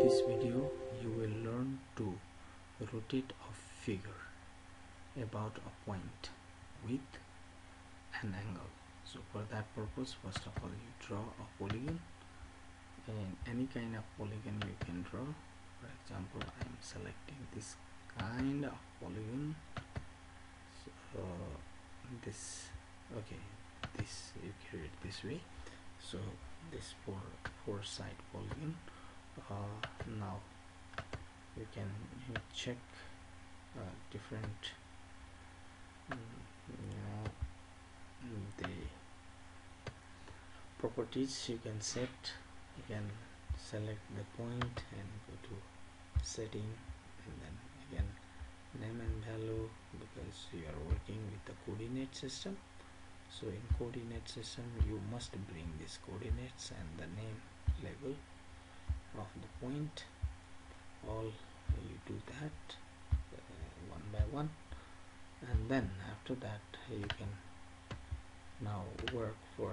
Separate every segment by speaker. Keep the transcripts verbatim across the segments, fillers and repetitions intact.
Speaker 1: this video you will learn to rotate a figure about a point with an angle. So for that purpose, first of all you draw a polygon, and any kind of polygon you can draw. For example, I am selecting this kind of polygon. So this okay this you create this way. So this four four side polygon. Uh, now you can you check uh, different um, you know the properties you can set. You can select the point and go to setting, and then again name and value, because you are working with the coordinate system. So in coordinate system you must bring these coordinates and the name label of the point. All you do that uh, one by one, and then after that you can now work for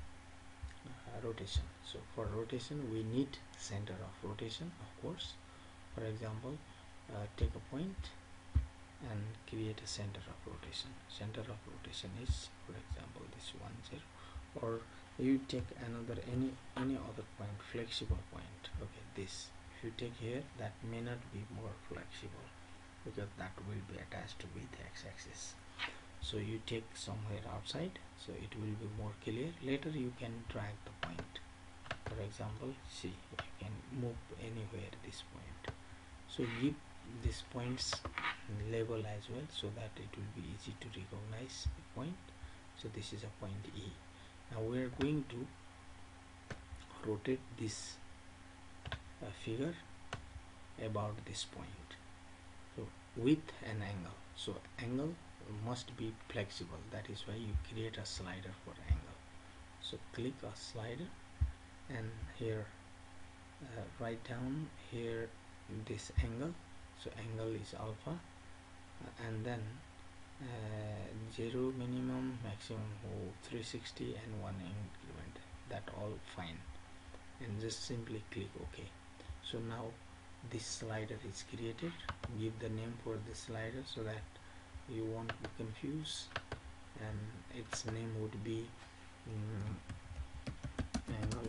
Speaker 1: uh, rotation. So for rotation we need center of rotation, of course. For example, uh, take a point and create a center of rotation. Center of rotation is, for example, this one zero, or you take another any any other point, flexible point. Okay, this if you take here, that may not be more flexible because that will be attached with x-axis. So you take somewhere outside, so it will be more clear. Later you can drag the point. For example, see, you can move anywhere this point. So give these points label as well, so that it will be easy to recognize the point. So this is a point E. Now we are going to rotate this uh, figure about this point, so with an angle. So angle must be flexible, that is why you create a slider for angle. So click a slider, and here uh, write down here this angle. So angle is alpha, uh, and then uh, zero minimum, maximum, oh, three sixty, and one increment. That all fine, and just simply click OK. So now this slider is created. Give the name for the slider so that you won't be confused, and its name would be um, angle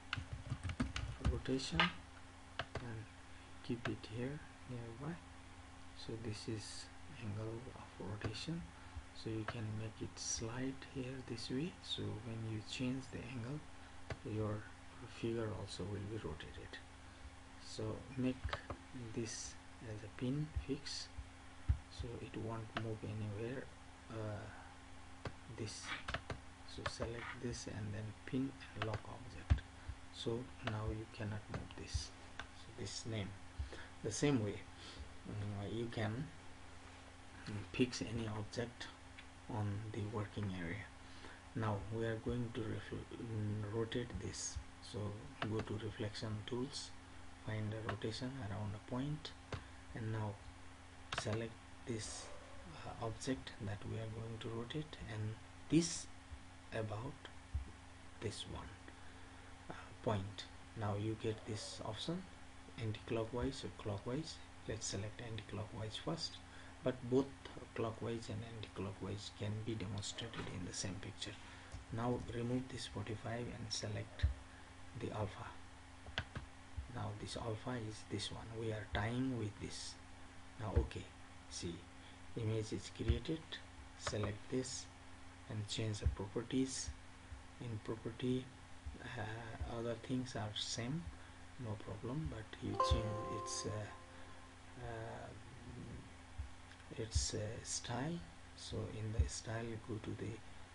Speaker 1: of rotation, and keep it here nearby. So this is angle of rotation. So you can make it slide here this way, so when you change the angle your figure also will be rotated. So make this as a pin fix, so it won't move anywhere. Uh, this so select this and then pin and lock object. So now you cannot move this. So this name the same way uh, you can fix any object on the working area. Now we are going to mm, rotate this. So go to reflection tools, find the rotation around a point, and now select this uh, object that we are going to rotate, and this about this one uh, point. Now you get this option, anti-clockwise or clockwise. Let's select anti-clockwise first, but both clockwise and anti-clockwise can be demonstrated in the same picture. Now remove this forty-five and select the alpha. Now this alpha is this one, we are tying with this. Now okay, see, image is created. Select this and change the properties. In property uh, other things are same, no problem, but you change its uh, uh, its uh, style. So in the style go to the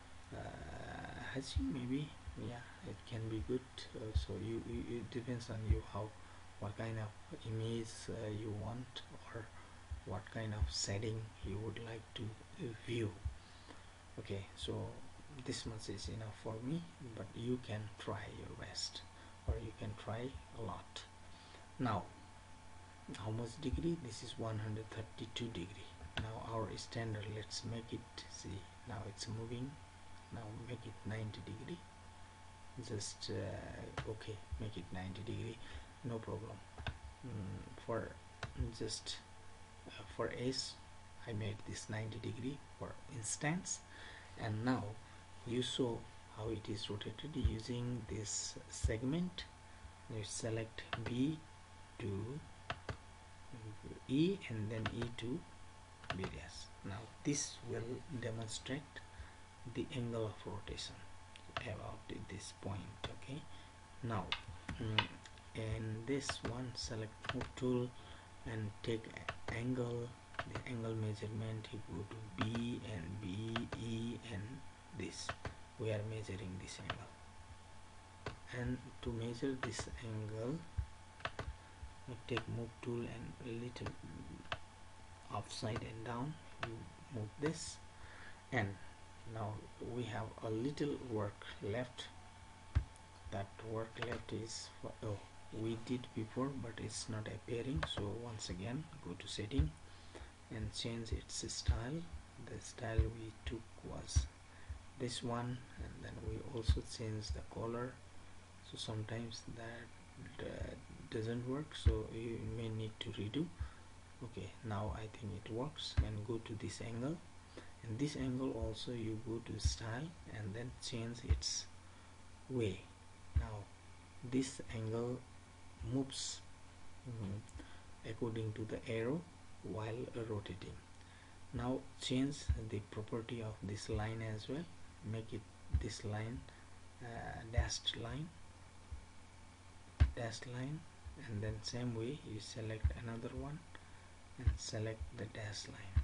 Speaker 1: uh, hatching, maybe, yeah, it can be good. Uh, so you, you it depends on you how what kind of image uh, you want, or what kind of setting you would like to uh, view. Okay, so this much is enough for me, but you can try your best, or you can try a lot. Now how much degree? This is one hundred thirty-two degree. Now our standard, let's make it, see, now it's moving. Now make it ninety degree. Just uh, okay, make it ninety degree, no problem. mm, for just uh, for S I made this ninety degree for instance, and now you saw how it is rotated using this segment. You select B to E and then E to B dash. Now this will demonstrate the angle of rotation about this point. Okay, now mm, in this one select move tool and take angle, the angle measurement, you go to B and B, E and this, we are measuring this angle, and to measure this angle you take move tool and a little upside and down, you move this, and now we have a little work left. That work left is for, oh, we did before but it's not appearing, so once again go to setting and change its style. The style we took was this one, and then we also change the color, so sometimes that uh, doesn't work, so you may need to redo. Okay, now I think it works, and go to this angle, and this angle also you go to style and then change its way. Now this angle moves mm, according to the arrow while uh, rotating. Now change the property of this line as well, make it this line uh, dashed line, dashed line, and then same way you select another one and select the dash line.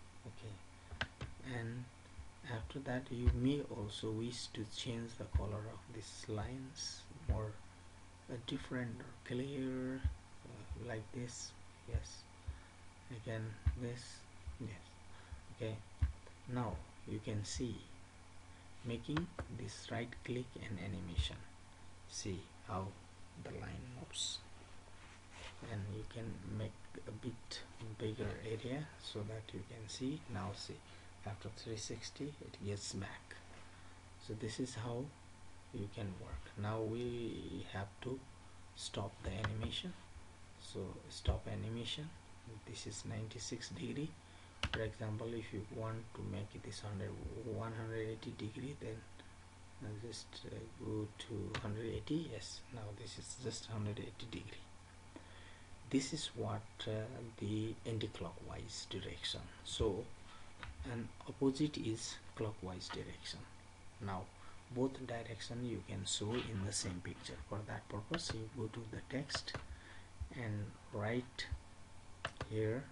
Speaker 1: Okay, and after that you may also wish to change the color of these lines more uh, different or clear, uh, like this. Yes, again this. Yes. Okay, now you can see making this right click and animation, see how the line moves, and you can make a bit bigger area so that you can see. Now see, after three sixty it gets back. So this is how you can work. Now we have to stop the animation, so stop animation. This is ninety-six degree. For example, if you want to make it this one hundred eighty degree, then uh, just uh, go to one hundred eighty. Yes, now this is just one hundred eighty degree. This is what uh, the anti-clockwise direction. So and opposite is clockwise direction. Now both direction you can show in the same picture. For that purpose you go to the text and write here,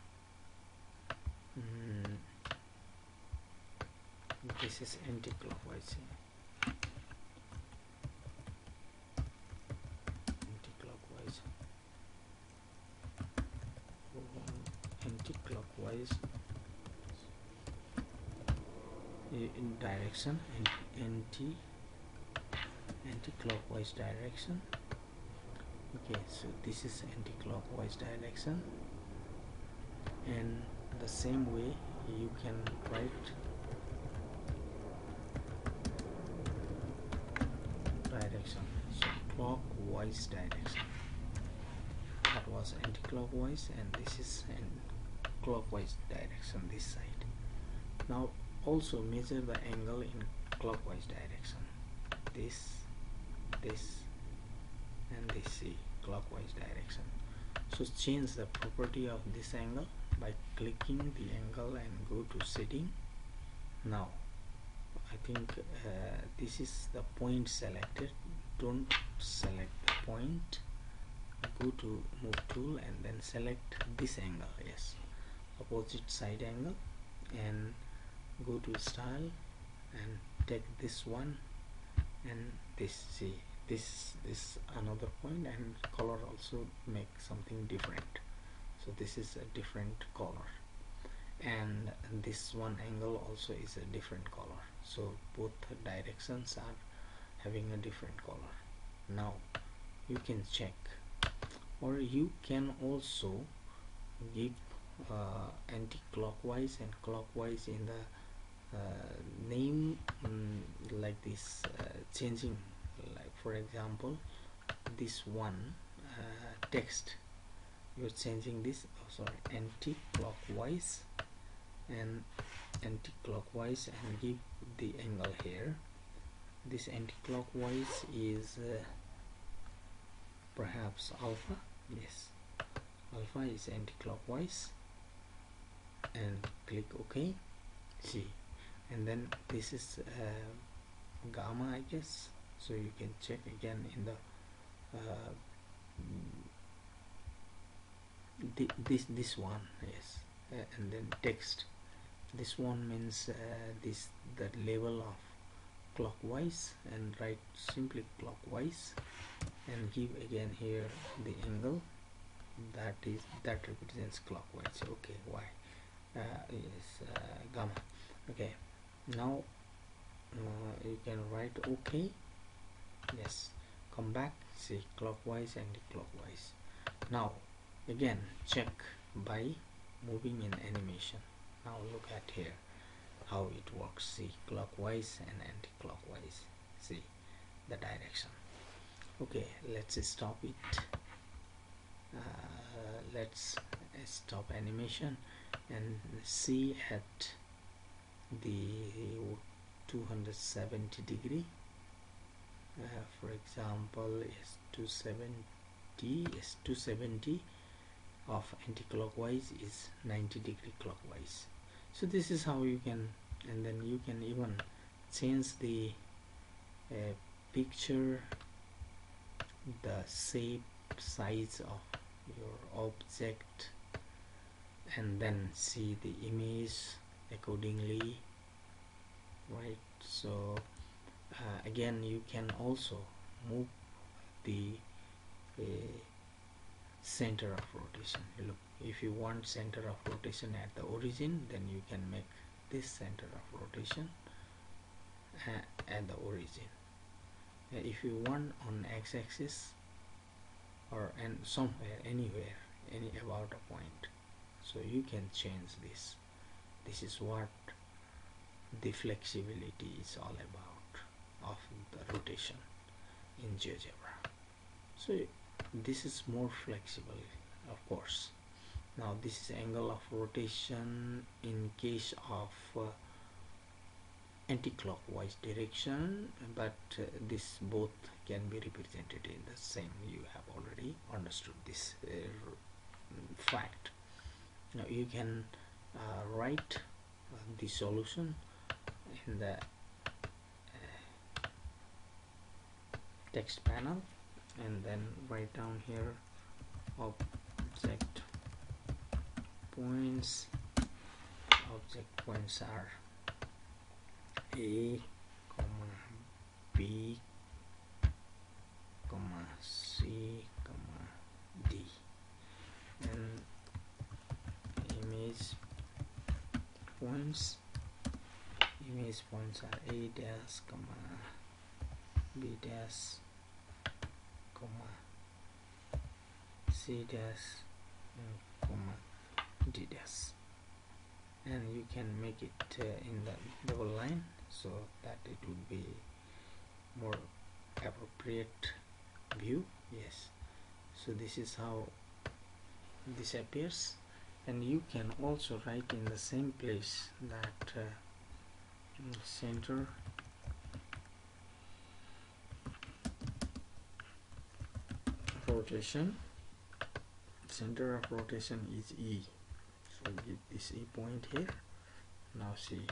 Speaker 1: mm, this is anti-clockwise, anti-clockwise, oh, anti-clockwise in direction, and anti anti-clockwise direction. Okay, so this is anti-clockwise direction, and the same way you can write direction, so clockwise direction. That was anti-clockwise, and this is an clockwise direction this side. Now also measure the angle in clockwise direction, this, this and this, see, clockwise direction. So change the property of this angle by clicking the angle and go to setting. Now I think uh, this is the point selected, don't select the point, go to move tool and then select this angle, yes, opposite side angle, and go to style and take this one and this, see, this this another point, and color also make something different. So this is a different color, and this one angle also is a different color, so both directions are having a different color. Now you can check, or you can also give uh, anti-clockwise and clockwise in the uh, name, um, like this, uh, changing, like for example this one uh, text, you're changing this, oh sorry, anti-clockwise and anti-clockwise and give the angle here. This anti-clockwise is uh, perhaps alpha. Yes, alpha is anti-clockwise, and click OK. See, and then this is uh, gamma, I guess, so you can check again in the uh, th this this one. Yes, uh, and then text, this one means uh, this the level of clockwise, and write simply clockwise and give again here the angle that is that represents clockwise. Okay, why uh, is uh, gamma. Okay, now uh, you can write OK. Yes, come back, see clockwise and clockwise. Now again check by moving in animation. Now look at here how it works. See, clockwise and anti-clockwise. See the direction. Okay, let's stop it. Uh, let's stop animation and see at the two hundred seventy degree. Uh, for example, is two seventy is two seventy of anti-clockwise is ninety degree clockwise. So this is how you can, and then you can even change the uh, picture, the shape, size of your object, and then see the image accordingly, right? So uh, again you can also move the uh, center of rotation. Look, if you want center of rotation at the origin, then you can make this center of rotation uh, at the origin. Uh, if you want on x-axis or and somewhere, anywhere, any about a point, so you can change this. This is what the flexibility is all about of the rotation in GeoGebra. So this is more flexible, of course. Now this is angle of rotation in case of uh, anti-clockwise direction, but uh, this both can be represented in the same. You have already understood this uh, fact. Now you can uh, write uh, the solution in the uh, text panel, and then write down here object points. Object points are A, comma B, comma C, comma D, and image points. Image points are A dash, comma B dash, comma C dash, and comma D dash. And you can make it uh, in the double line so that it would be more appropriate view. Yes, so this is how this appears, and you can also write in the same place that uh, center rotation, center of rotation is E. So give this E point here. Now see,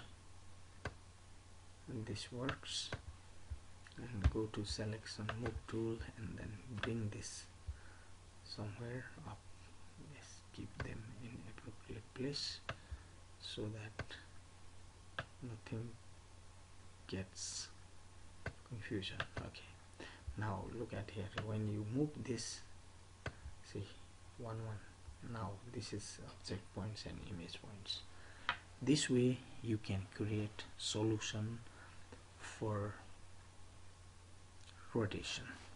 Speaker 1: this works, and go to selection move tool and then bring this somewhere up. Yes, keep them in appropriate place so that nothing gets confusion. Okay, now look at here. When you move this, see one one. Now this is object points and image points. This way you can create solution for rotation.